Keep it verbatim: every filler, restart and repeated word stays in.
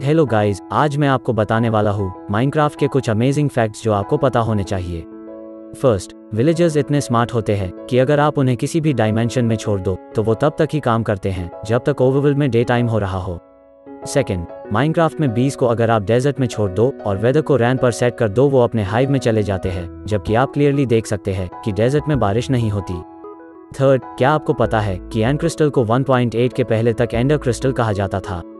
Hello guys, आज मैं आपको बताने वाला हूँ माइनक्राफ्ट के कुछ अमेजिंग फैक्ट्स जो आपको पता होने चाहिए। फर्स्ट, विलेजर्स इतने स्मार्ट होते हैं कि अगर आप उन्हें किसी भी डायमेंशन में छोड़ दो तो वो तब तक ही काम करते हैं जब तक ओवरवर्ल्ड में डे टाइम हो रहा हो। सेकेंड, माइनक्राफ्ट में बीज को अगर आप डेजर्ट में छोड़ दो और वेदर को रैन पर सेट कर दो, वो अपने हाइव में चले जाते हैं, जबकि आप क्लियरली देख सकते हैं कि डेजर्ट में बारिश नहीं होती। थर्ड, क्या आपको पता है कि एंड क्रिस्टल को वन पॉइंट एट के पहले तक एंडर क्रिस्टल कहा जाता था।